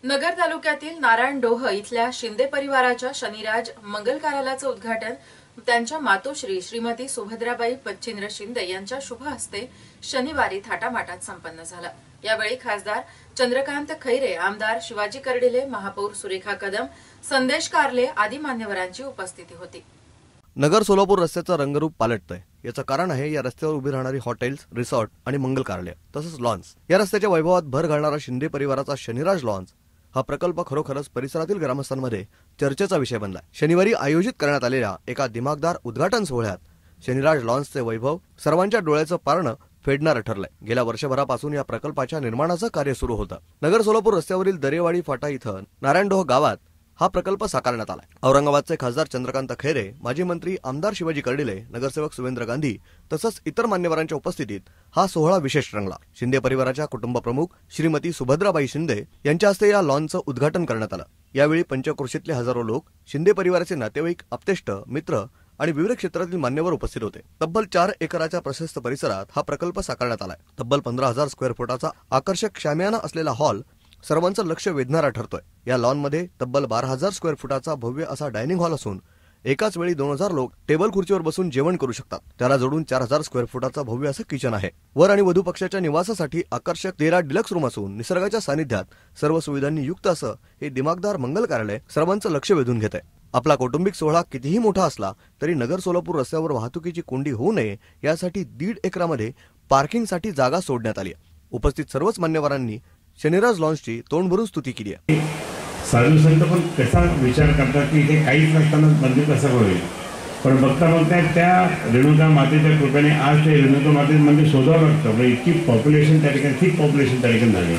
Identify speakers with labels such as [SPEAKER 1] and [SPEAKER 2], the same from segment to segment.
[SPEAKER 1] नगर तालुक्यातील नारायणडोह इथल्या शिंदे परिवाराच्या शनिराज मंगल कार्यालयाचं उद्घाटन त्यांच्या मातोश्री श्रीमती सुभद्राबाई पच्चींद्र शिंदे यांच्या शुभ हस्ते शनिवारी थाटामाटात संपन्न झालं। यावेळी खासदार चंद्रकांत खैरे, आमदार शिवाजी कर्डिले, महापौर सुरेखा कदम, संदेश कारले आदी मान्यवरांची उपस्थिती होती।
[SPEAKER 2] नगर सोलापूर रस्त्याचं रंगरूप पालटतंय। याचं कारण आहे या रस्त्यावर उभी राहणारी हॉटेल्स, रिसॉर्ट आणि मंगल कार्यालय तसंच लॉन्स। या रस्त्याच्या वैभवात भर घालणारा शिंदे परिवाराचा शनिराज लॉन्स हा प्रकल्प खरोखरच परिसरातील ग्रामस्थांमध्ये चर्चेचा विषय बनलाय। शनिवारी आयोजित करण्यात आलेल्या एका दिमागदार उद्घाटन सोहळ्यात शनिराज लॉन्सचे वैभव सर्वांच्या डोळ्याचं पारणं फेडणारं ठरलंय। गेल्या वर्षभरापासून या प्रकल्पाच्या निर्माणाचं कार्य सुरू होतं। नगर सोलापूर रस्त्यावरील दरेवाडी फाटा इथं नारायणडोह गावात हा प्रकल्प साकारण्यात आलाय। औरंगाबादचे खासदार चंद्रकांत खैरे, माजी मंत्री आमदार शिवाजी कर्डिले, नगरसेवक सुवेंद्र गांधी तसंच इतर मान्यवरांच्या उपस्थितीत हा सोहळा विशेष रंगला। शिंदे परिवाराच्या कुटुंब प्रमुख श्रीमती सुभद्राबाई शिंदे यांच्या हस्ते या लॉनचं उद्घाटन करण्यात आलं। यावेळी पंचक्रोशीतले हजारो लोक, शिंदे परिवाराचे नातेवाईक, आप्तेष्ट, मित्र आणि विविध क्षेत्रातील मान्यवर उपस्थित होते। तब्बल 4 एकराच्या प्रशस्त परिसरात हा प्रकल्प साकारण्यात आलाय। तब्बल 15,000 स्क्वेअर फुटाचा आकर्षक शामियाना असलेला हॉल सर्वांचं लक्ष वेधणारा ठरतोय। या लॉनमध्ये तब्बल 12,000 स्क्वेअर फुटाचा भव्य असा डायनिंग हॉल असून एकाच वेळी 2,000 लोक टेबल खुर्चीवर बसून जेवण करू शकतात। त्याला जोडून 4,000 स्क्वेअर फुटाचा भव्य असं किचन आहे। वर आणि वधू पक्षाच्या निवासासाठी आकर्षक 13 डिलक्स रूम असून निसर्गाच्या सानिध्यात सर्व सुविधांनी युक्त असं हे दिमागदार मंगल कार्यालय सर्वांचं लक्ष वेधून घेत आहे। आपला कौटुंबिक सोहळा कितीही मोठा असला तरी नगर सोलापूर रस्त्यावर वाहतुकीची कोंडी होऊ नये यासाठी 1.5 एकरामध्ये पार्किंगसाठी जागा सोडण्यात आली आहे। उपस्थित सर्वच मान्यवरांनी शनिराज लॉन्सची तोंड भरून स्तुती केली आहे।
[SPEAKER 3] साधू संत पण कसा विचार करतात की हे काहीच नसताना मंदिर कसं होईल, पण बघता त्या रेणुका मातेच्या कृपेने आज ते रेणुका मातेचं मंदिर शोधावं लागतं। म्हणजे इतकी पॉप्युलेशन त्या ठिकाणी, ठीक पॉप्युलेशन त्या ठिकाणी झाली।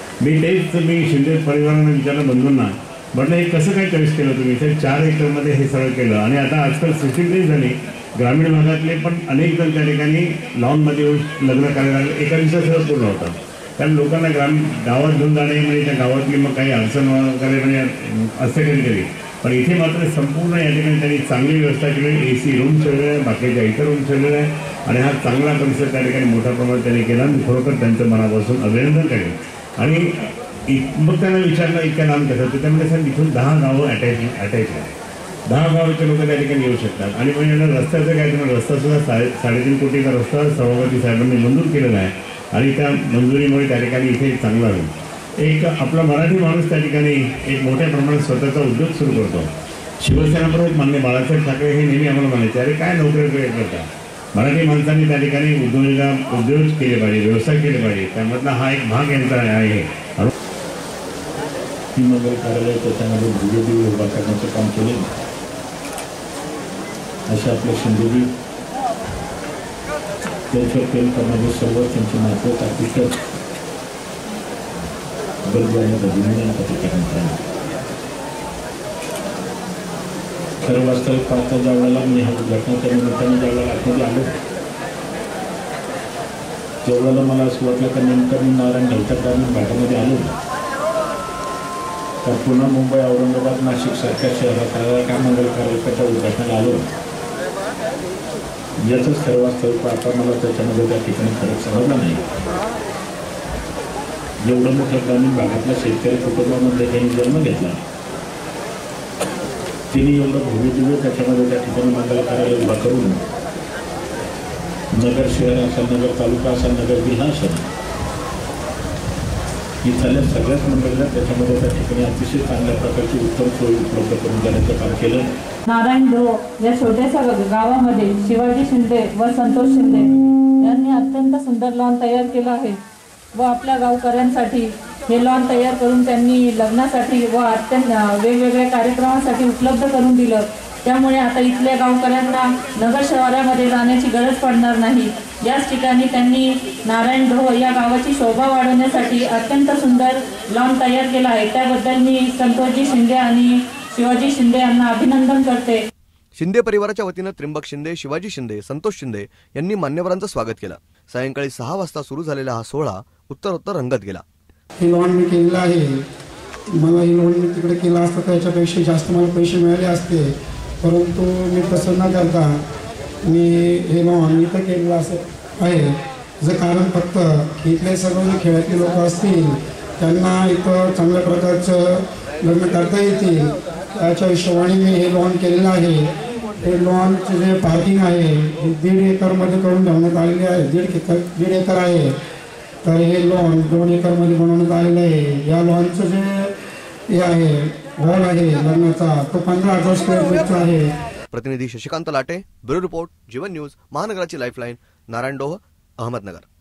[SPEAKER 3] मी शिंदे परिवाराने विचारलं बंधूंना, म्हटलं हे कसं काय चॉईस केलं तुम्ही? ते 4 एकरमध्ये हे सगळं केलं आणि आता आजकाल सिस्टीम नाही झाली। ग्रामीण भागातले पण अनेक जण त्या ठिकाणी लॉनमध्ये येऊन लग्न करायला एका दिवसात सगळं पूर्ण होतं। कारण लोकांना गावात घेऊन जाणे म्हणजे त्या गावातली मग काही अडचण वगैरे म्हणजे असं कधी पण इथे मात्र संपूर्ण या ठिकाणी त्यांनी चांगली व्यवस्था केली। AC रूम ठेवलेला आहे, बाकीच्या इतर रूम ठेवलेला आहे आणि हा चांगला परिसर त्या ठिकाणी मोठ्या प्रमाणात त्यांनी केला। मी खरोखर त्यांचं मनापासून अभिनंदन करेन। आणि मग त्यांना विचारलं इतक्या लांब कसं, तर त्यामध्ये सर इथून 10 गावं अटॅच आहे। 10 गावाचे लोक त्या ठिकाणी येऊ शकतात। आणि म्हणजे रस्त्याचं काय, तुम्हाला रस्ता सुद्धा 3.5 कोटीचा रस्ता सभापती साहेबांनी मंजूर केलेला आहे आणि त्या मंजुरीमुळे त्या ठिकाणी इथे चांगला होईल। एक आपला मराठी माणूस त्या ठिकाणी एक मोठ्या प्रमाणात स्वतःचा उद्योग सुरू करतो। शिवसेना प्रमुख माननीय बाळासाहेब ठाकरे हे नेहमी आम्हाला म्हणायचे, अरे काय नोकरी करता, मराठी माणसांनी त्या ठिकाणी उद्योग केले पाहिजे, व्यवसाय केले पाहिजे। त्यामधला हा एक भाग यांचा आहे।
[SPEAKER 4] मंगल कार्यालय त्याच्यामध्ये भव्य उभा करण्याचं काम केले। अशा आपल्या शिंदेजी त्यांच्या प्रेम करणारे सर्व त्यांचे नाते तात्विक खरं वास्तविक पाहता ज्या वेळेला मी हा उद्घाटनाच्या निमित्ताने ज्या वेळेला आतमध्ये आलो त्यावेळेला मला असं वाटलं का नेमकं मी नारायणगावच्या ग्रामीण भागामध्ये आलो तर पुन्हा मुंबई, औरंगाबाद, नाशिक सारख्या शहरात काय मंगल कार्यालयाच्या उद्घाटनाला आलो याचं सर्व वास्तविक पाहता मला त्याच्यामध्ये त्या ठिकाणी फरक समजला नाही। एवढं मोठ्या ग्रामीण भागातल्या शेतकरी कुटुंबामध्ये त्यांनी जन्म घेतला, तिने एवढं भव्य त्याच्यामध्ये त्या ठिकाणी मंगल कार्यालय उभा करून नगर शहर असेल, नगर तालुका असेल, नगर जिल्हा असेल, इथल्या सगळ्याच मंडळींना त्याच्यामध्ये त्या ठिकाणी अतिशय चांगल्या प्रकारची उत्तम सोयी उपलब्ध करून देण्याचं काम केलं।
[SPEAKER 5] नारायणडोह या छोट्याशा गावामध्ये शिवाजी शिंदे व संतोष शिंदे यांनी अत्यंत सुंदर लॉन तयार केलं आहे व आपल्या गावकऱ्यांसाठी हे लॉन तयार करून त्यांनी लग्नासाठी व अत्यंत वेगवेगळ्या कार्यक्रमासाठी उपलब्ध करून दिलं। त्यामुळे आता इथल्या गावकऱ्यांना नगर शहरामध्ये जाण्याची गरज पडणार नाही। याच ठिकाणी त्यांनी नारायणडोह या गावाची शोभा वाढवण्यासाठी अत्यंत सुंदर लॉन तयार केला आहे। त्याबद्दल मी संतोषजी शिंदे आणि शिवाजी शिंदे यांना अभिनंदन करते।
[SPEAKER 2] शिंदे परिवाराच्या वतीनं त्र्यंबक शिंदे, शिवाजी शिंदे, संतोष शिंदे यांनी मान्यवरांचं स्वागत केलं। सायंकाळी 6 वाजता सुरू झालेला हा सोहळा उत्तरोत्तर रंगत गेला।
[SPEAKER 6] हे लॉन मी केलेलं आहे, मला हे लॉन मी तिकडे केला असता त्याच्यापेक्षा जास्त मला पैसे मिळाले असते, परंतु मी तसं न करता मी हे लॉन इथं केलेलं असं आहे। जर कारण फक्त इथले सर्व जे खेळातले लोक असतील त्यांना इथं चांगल्या प्रकारचं लग्न करता येतील याच्या हिशोबाने मी हे लॉन केलेलं आहे. हे लॉनचे जे पार्किंग आहे हे 1.5 एकरमध्ये करून ठेवण्यात आलेली आहे. 1.5 एकर आहे, तर हे लॉन 2 एकरमध्ये बनवण्यात आलेलं आहे. या लॉनचं जे हे आहे हॉल आहे लग्नाचा तो 15,000 स्क्वेअर फीटचा आहे.
[SPEAKER 2] प्रतिनिधी Shashikant Late, bureau report, Jeevan news, महानगराची लाईफलाईन, नारायण डोह, अहमदनगर.